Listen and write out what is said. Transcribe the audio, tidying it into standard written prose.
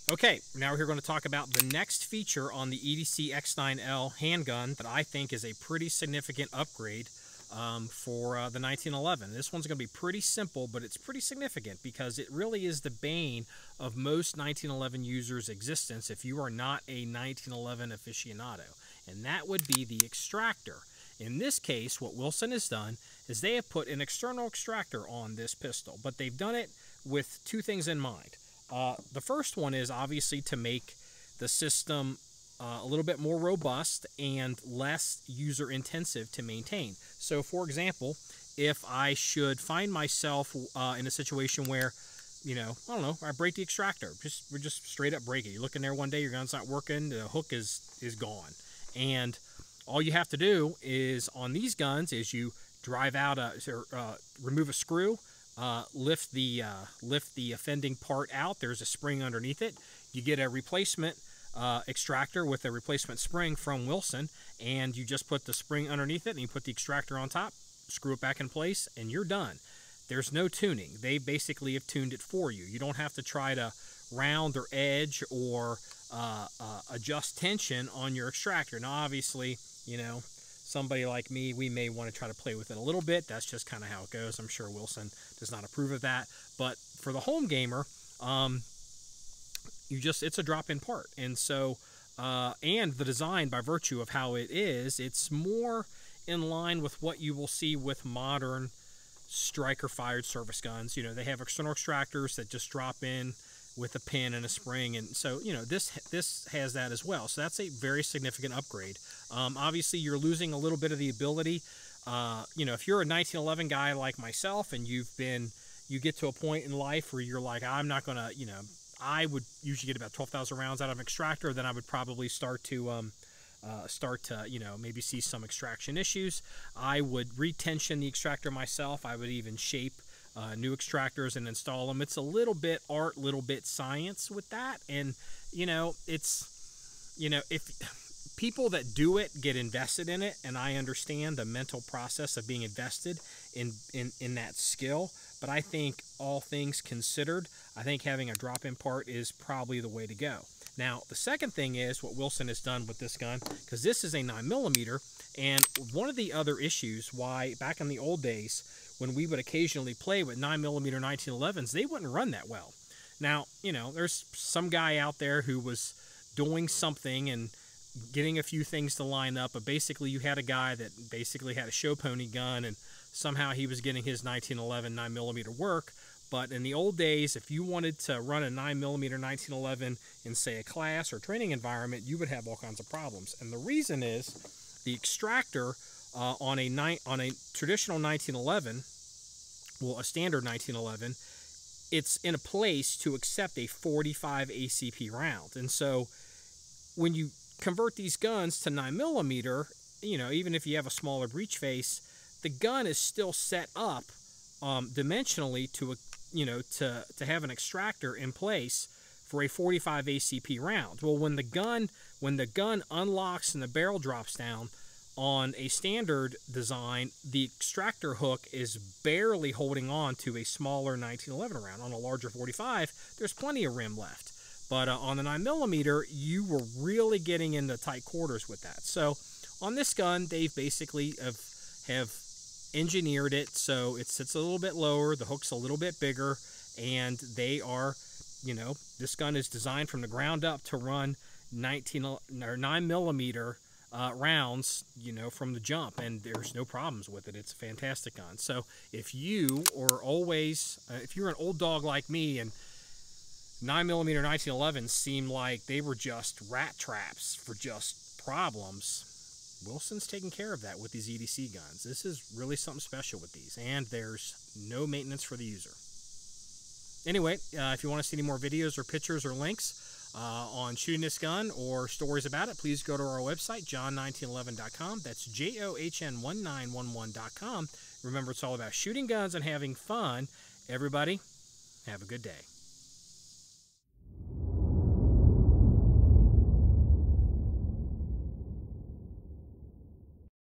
Okay, now we're going to talk about the next feature on the EDC X9L handgun that I think is a pretty significant upgrade for the 1911. This one's going to be pretty simple, but it's pretty significant because it really is the bane of most 1911 users' existence if you are not a 1911 aficionado, and that would be the extractor. In this case, what Wilson has done is they have put an external extractor on this pistol, but they've done it with two things in mind. The first one is obviously to make the system a little bit more robust and less user intensive to maintain. So for example, if I should find myself in a situation where, you know, I don't know, I break the extractor, we just straight up break it. You look in there one day, your gun's not working, the hook is gone. And all you have to do is on these guns is you drive out remove a screw, lift the offending part out. There's a spring underneath it. You get a replacement extractor with a replacement spring from Wilson, and you just put the spring underneath it and you put the extractor on top, screw it back in place, and you're done. There's no tuning. They basically have tuned it for you. You don't have to try to round or edge or adjust tension on your extractor. Now obviously, you know, somebody like me, we may want to try to play with it a little bit. That's just kind of how it goes. I'm sure Wilson does not approve of that. But for the home gamer, it's a drop-in part. And so, and the design, by virtue of how it is, it's more in line with what you will see with modern striker-fired service guns. You know, they have external extractors that just drop in with a pin and a spring, and so, you know, this has that as well. So that's a very significant upgrade. Obviously, you're losing a little bit of the ability. You know, if you're a 1911 guy like myself, and you get to a point in life where you're like, I'm not gonna, you know, I would usually get about 12,000 rounds out of an extractor. Then I would probably start to, you know, maybe see some extraction issues. I would retension the extractor myself. I would even shape new extractors and install them. It's a little bit art, little bit science with that. And, you know, it's, you know, if people that do it get invested in it, and I understand the mental process of being invested in that skill, but I think all things considered, I think having a drop-in part is probably the way to go. Now, the second thing is what Wilson has done with this gun, because this is a 9mm, and one of the other issues why back in the old days when we would occasionally play with 9mm 1911s, they wouldn't run that well. Now, you know, there's some guy out there who was doing something and getting a few things to line up, but basically you had a guy that basically had a show pony gun, and somehow he was getting his 1911 9mm work. But in the old days, if you wanted to run a 9mm 1911 in, say, a class or training environment, you would have all kinds of problems. And the reason is the extractor on a traditional 1911, well, a standard 1911, it's in a place to accept a 45 ACP round. And so when you convert these guns to 9mm, you know, even if you have a smaller breech face, the gun is still set up dimensionally to, you know, to have an extractor in place for a 45 ACP round. Well, when the gun unlocks and the barrel drops down on a standard design, the extractor hook is barely holding on to a smaller 1911 round. On a larger 45, there's plenty of rim left. But on the 9mm, you were really getting into tight quarters with that. So on this gun, they basically have engineered it so it sits a little bit lower, the hook's a little bit bigger, and they are, you know, this gun is designed from the ground up to run 9mm rounds, you know, from the jump, and there's no problems with it. It's a fantastic gun. So if you are always, if you're an old dog like me, and 9mm 1911s seem like they were just rat traps for just problems, Wilson's taking care of that with these EDC guns. This is really something special with these, and there's no maintenance for the user. Anyway, if you want to see any more videos or pictures or links on shooting this gun or stories about it, please go to our website, john1911.com. That's JOHN1911.com. Remember, it's all about shooting guns and having fun. Everybody, have a good day.